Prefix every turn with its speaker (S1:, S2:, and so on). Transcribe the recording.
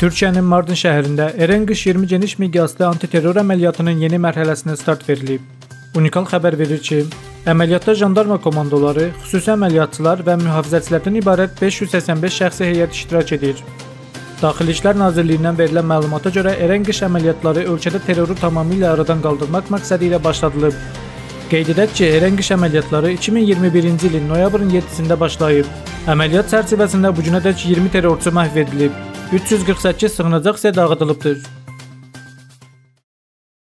S1: Türkiyənin Mardin şəhərində Eren-Qış 20 geniş miqyaslı antiterror əməliyyatının yeni mərhələsinə start verilib. Unikal xəbər verir ki, əməliyyatda jandarma komandoları, xüsusi əməliyyatçılar və mühafizəçilərdən ibarət 585 şəxsi heyət iştirak edir. Daxili İşlər Nazirliyindən verilən məlumata görə Eren-Qış əməliyyatları ölkədə terroru tamamilə aradan qaldırmaq məqsədi ilə başladılıb. Qeyd edək ki, Eren-Qış əməliyyatları 2021-ci ilin noyabrın 7-sində başlayıb. Əməliyyat çərçivəsində bu günədək 20 terrorçu məhv edilib. 348 sığınacaq isə dağıdılıbdır.